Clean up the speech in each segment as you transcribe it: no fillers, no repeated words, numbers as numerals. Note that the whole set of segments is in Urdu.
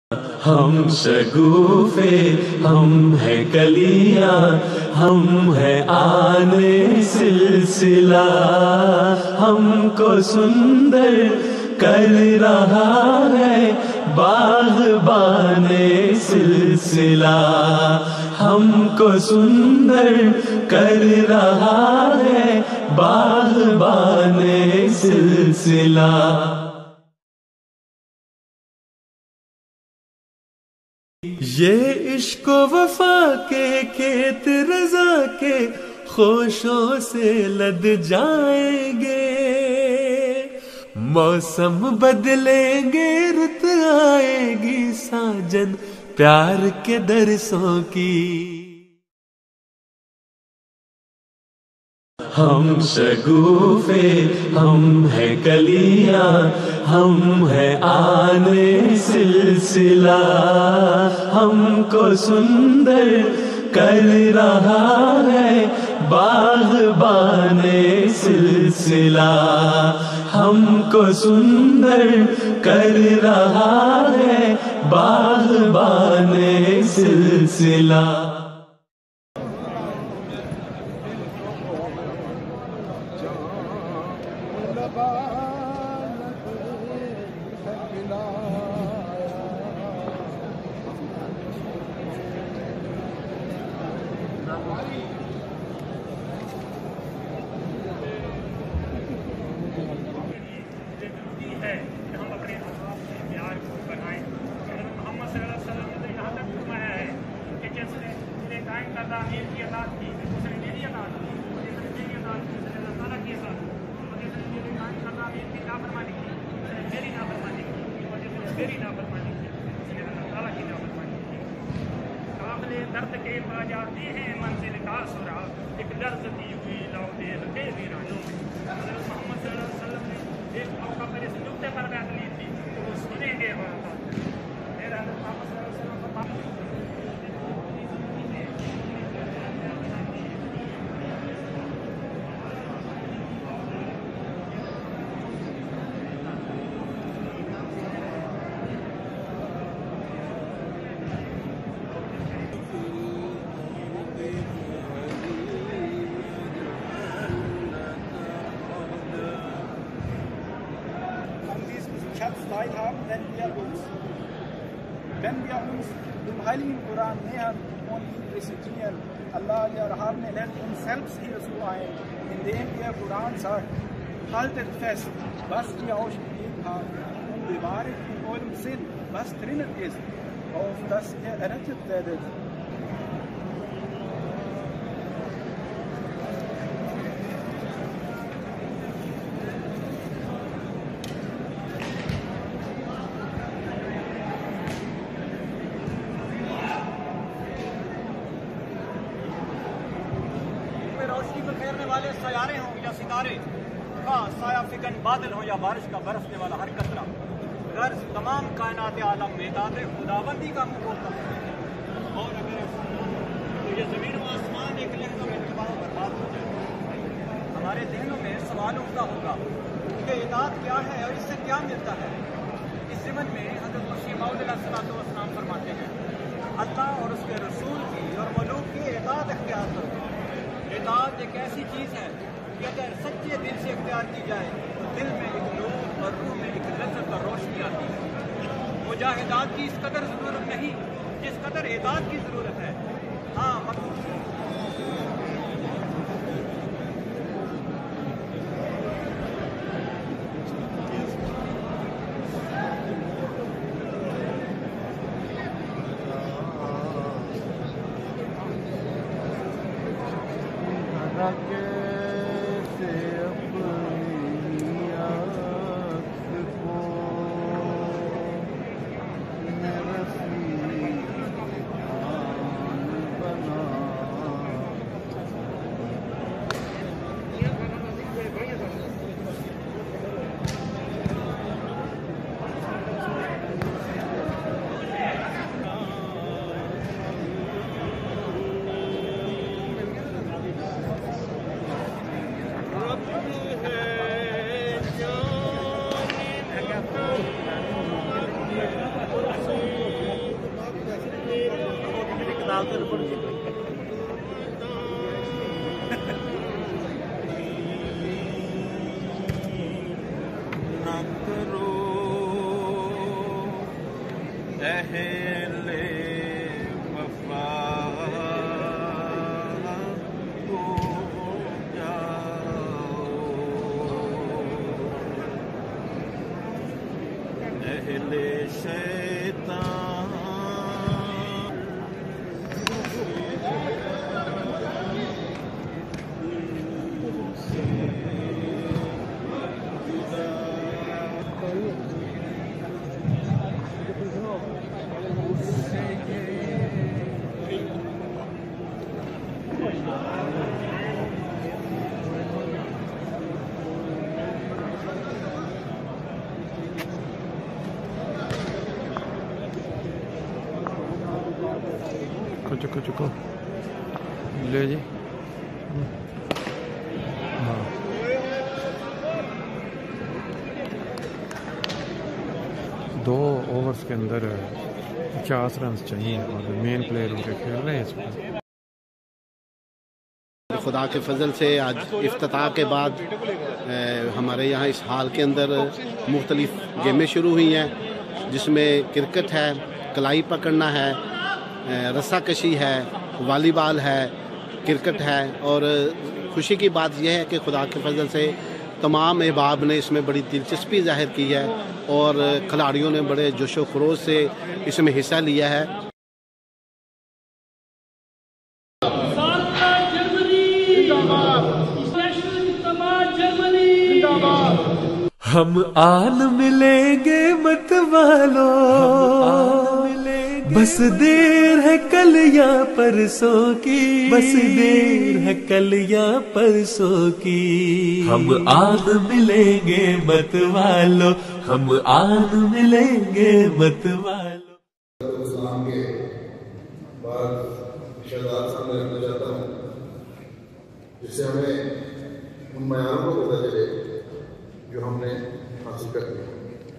ہم شگوفے ہم ہے کلیاں ہم ہے آنے سلسلہ ہم کو سندر کر رہا ہے باغبان سلسلہ ہم کو سندر کر رہا ہے باغبان سلسلہ. یہ عشق و وفا کے کھیت رضا کے خوشوں سے لد جائیں گے موسم بدلیں گے رت آئے گی ساجن پیار کے درسوں کی. ہم شگوفے ہم ہے کلیاں ہم ہے آنے سلسلہ ہم کو سندر کر رہا ہے باغبان سلسلہ ہم کو سندر کر رہا ہے باغبان سلسلہ. درد کے پا جاتے ہیں منزل کا سرا ایک درد دی ہوئی لو دیر کے ویرانوں میں. حضرت محمد صلی اللہ علیہ وسلم نے ایک موقع پر اس نقطے پر بات لی تھی تو وہ سنیں گے اور میرا حضرت محمد صلی اللہ علیہ وسلم کا teilhaben, wenn wir uns dem Heiligen Koran nähern und ihn rezitieren. Allah Al-Rahman lädt uns selbst hierzu ein, indem der Koran sagt, haltet fest, was wir euch gegeben haben und bewahret in eurem Sinn, was drinnen ist, auf dass ihr errettet werdet. روشنی کو پھیرنے والے سیارے ہوں یا ستارے، خواہ سایہ فکن بادل ہوں یا بارش کا برسنے والا ہر قطرہ، غرض تمام کائنات عالم میں اطاعت خداوندی کا منہ کھولتا ہے. اور اگر تو یہ زمین و آسمان ایک لحظہ میں تباہ و برباد ہو جائے. ہمارے ذہنوں میں سوال اٹھتا ہوگا کہ اطاعت کیا ہے اور اس سے کیا ملتا ہے. اس ضمن میں حضرت مسیح موعود علیہ الصلوۃ والسلام فرماتے ہیں، اللہ اور اس کے رسول کی اور ملوک کی اطاعت اختیار کرو. اطاعت ایک ایسی چیز ہے کہ اگر سچے دل سے اختیار کی جائے تو دل میں ایک نور اور روح میں ایک لذت اور روشنی آتی ہے. مجاہدات کی اس قدر ضرورت نہیں جس قدر اطاعت کی ضرورت ہے. ہاں چکو لے جی. ہاں دو اوورز کے اندر 50 رنز چاہیے اور مین پلیئر ان کے کھیل رہے ہیں اس میں. خدا کے فضل سے آج افتتاح کے بعد ہمارے یہاں اس ہال کے اندر مختلف گیمیں شروع ہوئی ہیں، جس میں کرکٹ ہے، کلائی پکڑنا ہے، رسا کشی ہے، والی بال ہے، کرکٹ ہے. اور خوشی کی بات یہ ہے کہ خدا کے فضل سے تمام احباب نے اس میں بڑی دلچسپی ظاہر کی ہے اور کھلاڑیوں نے بڑے جوش و خروش سے اس میں حصہ لیا ہے. ہم آن ملیں گے مت والو، بس دیر ہے کل یا پرسوں کی، بس دیر ہے کل یا پرسوں کی. ہم آن ملیں گے مت والو، ہم آن ملیں گے مت والو. اسلام کے بعد شہزاد سامنے رکھنا چاہتا ہوں، جس سے ہمیں ان معیاروں کو پتہ چلے جو ہم نے حاصل کر لیا.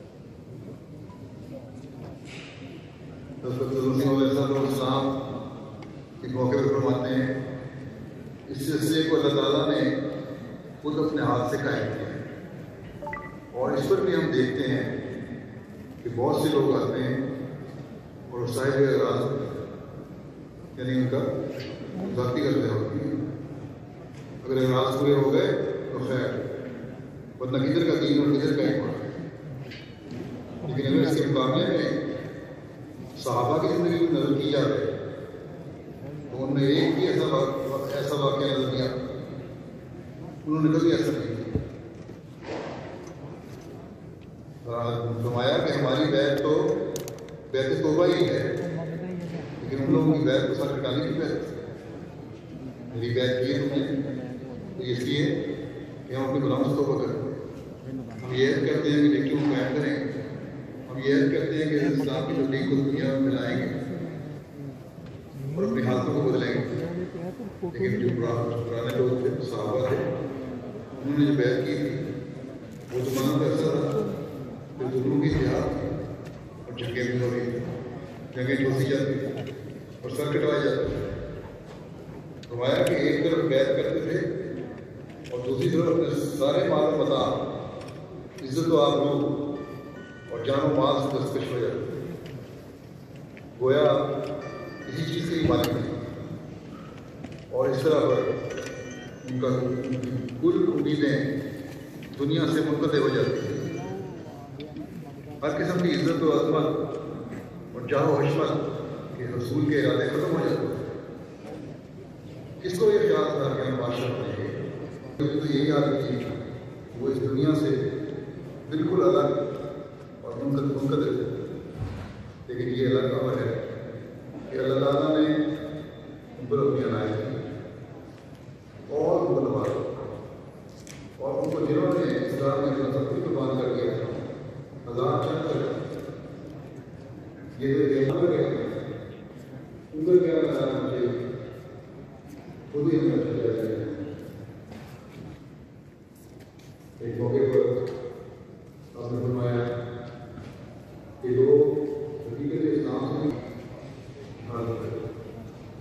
اسلام کے موقع پر فرماتے ہیں اس سلسلے کو اللہ تعالیٰ نے خود اپنے ہاتھ سے قائم کیا، اور اس پر بھی ہم دیکھتے ہیں کہ بہت سے لوگ آتے ہیں اور صاحب اعراض یعنی ان کا ذاتی کرتے ہوتی ہیں. اگر اعراض پورے ہو گئے تو خیر، ورنہ کدھر کا دین اور کدھر کا ایمان. لیکن اگر اس کے مقابلے میں صحابہ کی زندگی میں نظر کی جائے تو انہوں نے ایک بھی ایسا واقعہ نظر کیا، انہوں نے کبھی ایسا نہیں کیا. فرمایا کہ ہماری بیعت تو بیعت توبہ ہی ہے، لیکن ان لوگوں کی بیعت کو سر کٹانے کی بیعت. میری بیعت کی ہے تم نے تو اس لیے کہ ہم اپنے غلاموں سے توبہ کریں. ہم یہ کہتے ہیں کہ نیکیوں کو قائم کریں، ہم یہ کہتے ہیں کہ اسلام کی تبلیغ کو دنیا میں پھیلائیں گے اور اپنے حالتوں کو بدلیں گے. لیکن جو پرانے لوگ تھے، صحابہ تھے، انہوں نے جو بیعت کی تھی وہ زمانہ کا ایسا تھا کہ ظلموں کی جہاد تھی اور جنگیں بھی ہو رہی تھیں، جنگیں جوڑی جاتی تھیں اور سر کٹوائے جاتے تھے. فرمایا کہ ایک طرف بیعت کرتے تھے اور دوسری طرف اپنے سارے مال و متاع، عزت و آبرو اور جان و مال سے دستکش ہو جاتے تھے. گویا کسی چیز کی مالک نہیں، اور اس طرح پر ان کا کل امیدیں دنیا سے منقطع ہو جاتی ہیں. ہر قسم کی عزت و عظمت اور جاہ و حشمت کے حصول کے ارادے ختم ہو جاتے ہیں. کس کو یہ خیال تھا کہ ہم بادشاہ بنیں گے؟ تو یہی آدمی تھی وہ اس دنیا سے بالکل الگ اور منقطع ہے. لیکن یہ الگ خبر ہے کہ اللہ تعالیٰ نے ان پر اپنی عنایت کی اور ان کو نوازا، اور ان کو جنہوں نے اسلام میں اپنا سب کچھ قربان کر دیا ہزار چند کر یہ دیکھنا کرے ان کا کیا بتانا مجھے خود ہی ہمیں چل جائے. ایک موقع پر آپ نے فرمایا کہ لوگ حقیقت اسلام سے حاصل کرتے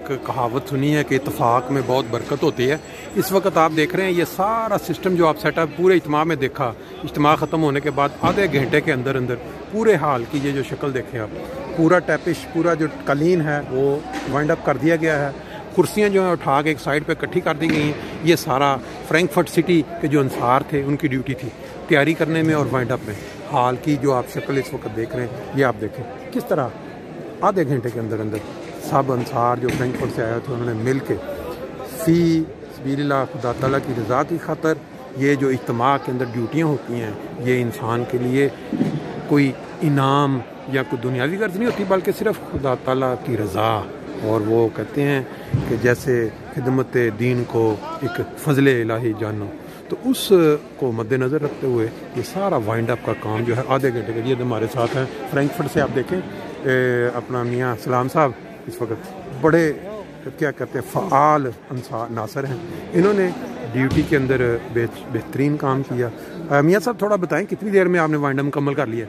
ایک کہاوت سنی ہے کہ اتفاق میں بہت برکت ہوتی ہے. اس وقت آپ دیکھ رہے ہیں یہ سارا سسٹم جو آپ سیٹ اپ پورے اجتماع میں دیکھا, اجتماع ختم ہونے کے بعد آدھے گھنٹے کے اندر پورے حال کی یہ جو شکل دیکھیں آپ, پورا ٹیپش, پورا جو قالین ہے وہ وائنڈ اپ کر دیا گیا ہے. کرسیاں جو ہیں اٹھا کے ایک سائڈ پہ اکٹھی کر دی گئی ہیں. یہ سارا فرینکفرٹ سٹی کے جو انصار تھے ان کی ڈیوٹی تھی تیاری کرنے میں اور وائنڈ اپ میں. حال کی جو آپ شکل اس وقت دیکھ رہے ہیں یہ آپ دیکھیں کس طرح آدھے گھنٹے کے اندر سب انصار جو فرینکفرٹ سے آئے تھے انہوں نے مل کے فی سبیل اللہ خدا تعالیٰ کی رضا کی خاطر یہ جو اجتماع کے اندر ڈیوٹیاں ہوتی ہیں یہ انسان کے لیے کوئی انعام یا کوئی دنیاوی غرض نہیں ہوتی بلکہ صرف خدا تعالیٰ کی رضا. اور وہ کہتے ہیں کہ جیسے خدمت دین کو ایک فضل الہی جانو, تو اس کو مد نظر رکھتے ہوئے یہ سارا وائنڈ اپ کا کام جو ہے آدھے گھنٹے کے لیے ہمارے ساتھ ہیں فرینکفرٹ سے. آپ دیکھیں اپنا میاں سلام صاحب اس وقت بڑے کیا کہتے ہیں فعال ناصر ہیں. انہوں نے ڈیوٹی کے اندر بہترین کام کیا. میاں صاحب تھوڑا بتائیں کتنی دیر میں آپ نے وائنڈ اپ مکمل کر لیا؟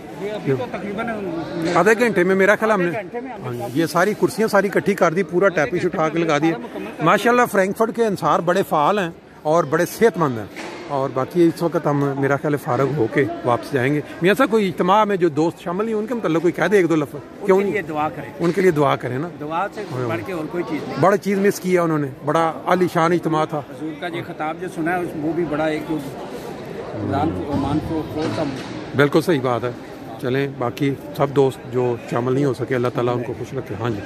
آدھے گھنٹے میں میرا خیال ہم نے یہ ساری کرسیاں ساری اکٹھی کر دی, پورا ٹیپش اٹھا کے لگا دیا. ماشاءاللہ فرینکفرٹ کے انصار بڑے فعال ہیں اور بڑے صحت مند ہیں. اور باقی اس وقت ہم میرا خیال فارغ ہو کے واپس جائیں گے. میاں صاحب کوئی اجتماع میں جو دوست شامل ہیں ان کے متعلق کوئی کہہ دے ایک دو لفظ؟ کیوں نہیں, دعا کریں ان کے لیے دعا کریں نا. دعا سے بڑھ کے اور کوئی چیز نہیں. بڑا چیز مس کیا انہوں نے, بڑا عالی شان اجتماع تھا. حضور کا یہ خطاب جو سنا ہے وہ بھی بڑا ایک بالکل صحیح بات ہے. چلیں باقی سب دوست جو شامل نہیں ہو سکے اللہ تعالیٰ ان کو خوش رکھے. ہاں جی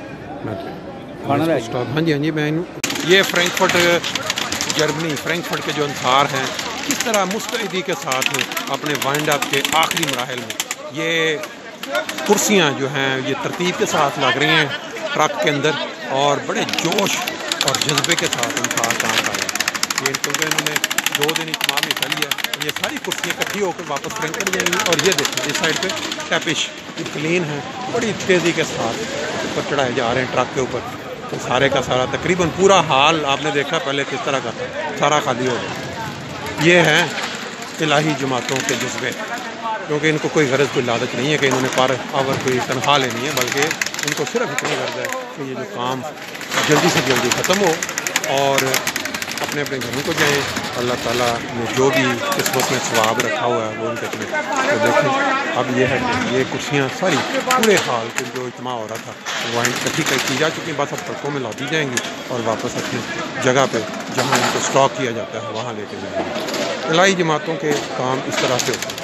ہاں جی میں یہ فرینکفرٹ جرمنی فرینکفرٹ کے جو انصار ہیں کس طرح مستعدی کے ساتھ اپنے وائنڈ اپ کے آخری مراحل میں یہ کرسیاں جو ہیں یہ ترتیب کے ساتھ لگ رہی ہیں ٹرک کے اندر اور بڑے جوش اور جذبے کے ساتھ انصار کام کر رہے ہیں. یہ کیونکہ انہوں نے 2 دن اجتماع میں حصہ لیا. یہ ساری کرسیاں اکٹھی ہو کر واپس فرینکفرٹ جائیں گی. اور یہ دیکھیں اس سائڈ پہ ٹیپش کلین ہے, بڑی تیزی کے ساتھ اوپر چڑھائے جا رہے ہیں ٹرک کے اوپر. تو سارے کا سارا تقریباً پورا حال آپ نے دیکھا پہلے کس طرح کا تھا, سارا خالی ہو گیا. یہ ہیں الہی جماعتوں کے جذبے, کیونکہ ان کو کوئی غرض کوئی لالچ نہیں ہے کہ انہوں نے پر آور کوئی تنخواہ لینی ہے, بلکہ ان کو صرف اتنی غرض ہے کہ یہ جو کام جلدی سے جلدی ختم ہو اور اپنے اپنے گھروں کو جائیں. اللہ تعالیٰ نے جو بھی قسمت میں ثواب رکھا ہوا ہے وہ ان کے اپنے تو دیکھیں. اب یہ ہے کہ یہ کرسیاں ساری پورے حال کے جو اجتماع ہو رہا تھا وائنڈ اکٹھی کی جا چکی ہیں, بس اب ٹرکوں میں لا دی جائیں گی اور واپس اپنی جگہ پہ جہاں ان کو اسٹاک کیا جاتا ہے وہاں لے کے جائیں گے. الہی جماعتوں کے کام اس طرح سے ہوتے ہیں.